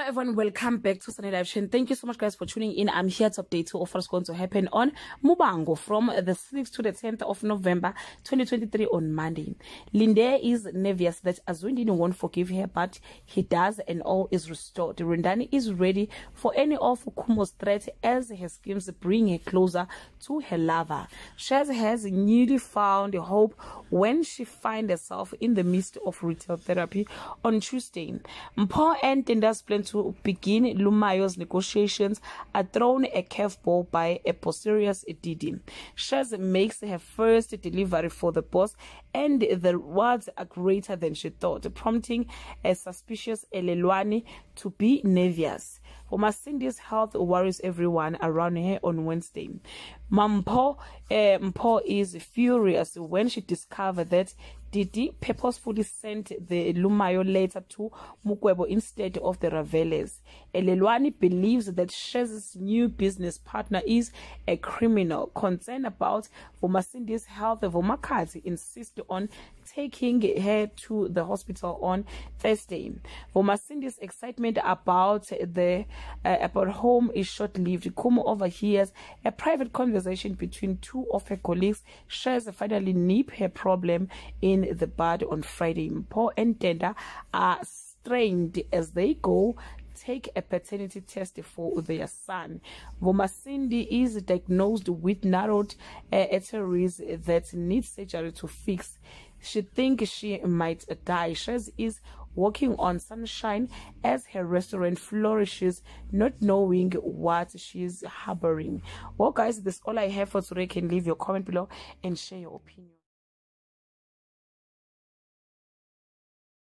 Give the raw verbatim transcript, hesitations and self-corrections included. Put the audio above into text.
Hello everyone, welcome back to Sunday Live Chain. Thank you so much guys for tuning in. I'm here to update you of what's going to happen on Muvhango from the sixth to the tenth of November twenty twenty-three on Monday. Linde is nervous that Azwindini won't forgive her, but he does and all is restored. Rindani is ready for any of Kumo's threat as her schemes bring her closer to her lover. Shaz has newly found hope when she finds herself in the midst of retail therapy on Tuesday. Mpho and Tenda's plan to begin Lumayo's negotiations are thrown a curveball by a posterior's Didi. Shaz makes her first delivery for the boss, and the rewards are greater than she thought, prompting a suspicious Elelwani to be nervous. For Cindy's health worries everyone around her on Wednesday. Mpho, uh, Mpho is furious when she discovered that Didi purposefully sent the Lumayo letter to Mukwebo instead of the Raveles. Elelwani believes that Shaz's new business partner is a criminal. Concerned about Cindy's health, Vomakati insists on taking her to the hospital on Thursday. Cindy's excitement about the uh, about home is short-lived. Kumo overhears a private conversation between two of her colleagues. Shaz finally nip her problem in the bud on Friday. Mpho and Tenda are strained as they go take a paternity test for their son. Vomasindi is diagnosed with narrowed uh, arteries that need surgery to fix. She thinks she might die. Shaz is walking on sunshine as her restaurant flourishes, not knowing what she's harboring. Well guys, that's all I have for today. You can leave your comment below and share your opinion.